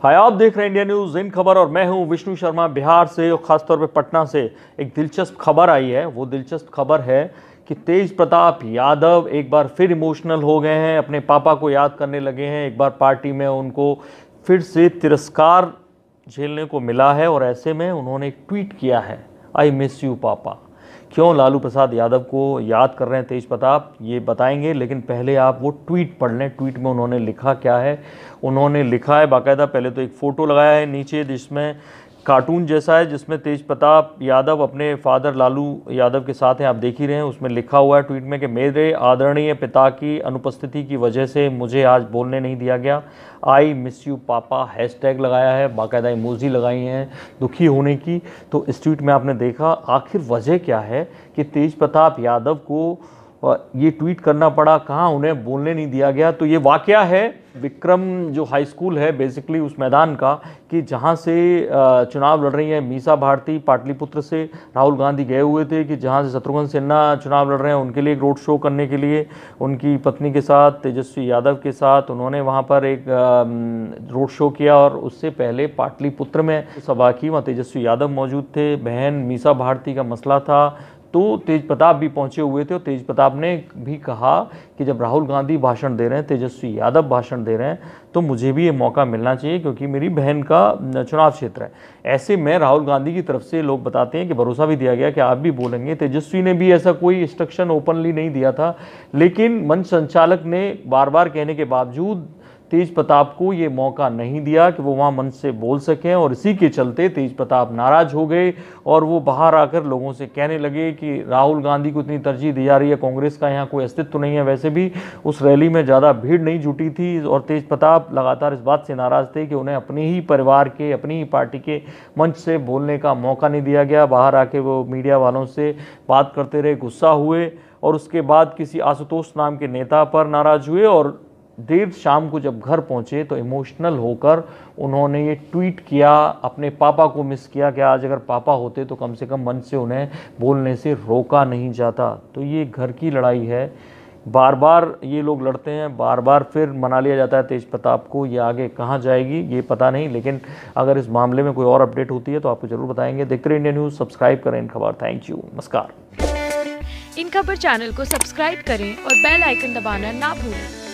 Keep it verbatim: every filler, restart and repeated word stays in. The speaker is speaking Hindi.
हाय, आप देख रहे हैं इंडिया न्यूज़ इन खबर और मैं हूं विष्णु शर्मा बिहार से और ख़ासतौर पे पटना से। एक दिलचस्प खबर आई है। वो दिलचस्प खबर है कि तेज प्रताप यादव एक बार फिर इमोशनल हो गए हैं, अपने पापा को याद करने लगे हैं। एक बार पार्टी में उनको फिर से तिरस्कार झेलने को मिला है और ऐसे में उन्होंने एक ट्वीट किया है, आई मिस यू पापा। क्यों लालू प्रसाद यादव को याद कर रहे हैं तेज प्रताप, ये बताएंगे, लेकिन पहले आप वो ट्वीट पढ़ लें। ट्वीट में उन्होंने लिखा क्या है। उन्होंने लिखा है बाकायदा, पहले तो एक फ़ोटो लगाया है नीचे जिसमें कार्टून जैसा है, जिसमें तेज प्रताप यादव अपने फादर लालू यादव के साथ हैं। आप देख ही रहे हैं। उसमें लिखा हुआ है ट्वीट में कि मेरे आदरणीय पिता की अनुपस्थिति की वजह से मुझे आज बोलने नहीं दिया गया। आई मिस यू पापा हैशटैग लगाया है, बाकायदा इमोजी लगाई हैं दुखी होने की। तो इस ट्वीट में आपने देखा आखिर वजह क्या है कि तेज प्रताप यादव को ये ट्वीट करना पड़ा, कहाँ उन्हें बोलने नहीं दिया गया। तो ये वाकया है विक्रम जो हाई स्कूल है बेसिकली उस मैदान का, कि जहाँ से चुनाव लड़ रही है मीसा भारती पाटलिपुत्र से। राहुल गांधी गए हुए थे कि जहाँ से शत्रुघ्न सिन्हा चुनाव लड़ रहे हैं उनके लिए एक रोड शो करने के लिए उनकी पत्नी के साथ, तेजस्वी यादव के साथ उन्होंने वहाँ पर एक रोड शो किया। और उससे पहले पाटलिपुत्र में सभा की, वहाँ तेजस्वी यादव मौजूद थे, बहन मीसा भारती का मसला था। तो तेज प्रताप भी पहुंचे हुए थे और तेज प्रताप ने भी कहा कि जब राहुल गांधी भाषण दे रहे हैं, तेजस्वी यादव भाषण दे रहे हैं, तो मुझे भी ये मौका मिलना चाहिए क्योंकि मेरी बहन का चुनाव क्षेत्र है। ऐसे में राहुल गांधी की तरफ से लोग बताते हैं कि भरोसा भी दिया गया कि आप भी बोलेंगे। तेजस्वी ने भी ऐसा कोई इंस्ट्रक्शन ओपनली नहीं दिया था, लेकिन मंच संचालक ने बार बार कहने के बावजूद तेज प्रताप को ये मौका नहीं दिया कि वो वहाँ मंच से बोल सकें। और इसी के चलते तेज प्रताप नाराज हो गए और वो बाहर आकर लोगों से कहने लगे कि राहुल गांधी को इतनी तरजीह दी जा रही है, कांग्रेस का यहाँ कोई अस्तित्व नहीं है। वैसे भी उस रैली में ज़्यादा भीड़ नहीं जुटी थी और तेज प्रताप लगातार इस बात से नाराज़ थे कि उन्हें अपने ही परिवार के, अपनी ही पार्टी के मंच से बोलने का मौका नहीं दिया गया। बाहर आके वो मीडिया वालों से बात करते रहे, गुस्सा हुए और उसके बाद किसी आशुतोष नाम के नेता पर नाराज़ हुए। और देर शाम को जब घर पहुंचे तो इमोशनल होकर उन्होंने ये ट्वीट किया, अपने पापा को मिस किया कि आज अगर पापा होते तो कम से कम मंच से उन्हें बोलने से रोका नहीं जाता। तो ये घर की लड़ाई है, बार बार ये लोग लड़ते हैं, बार बार फिर मना लिया जाता है तेज प्रताप को। ये आगे कहाँ जाएगी ये पता नहीं, लेकिन अगर इस मामले में कोई और अपडेट होती है तो आपको जरूर बताएंगे। देखते रहिए इंडिया न्यूज़, सब्सक्राइब करें इन खबर। थैंक यू, नमस्कार। इन खबर चैनल को सब्सक्राइब करें और बेल आइकन दबाना ना भूलें।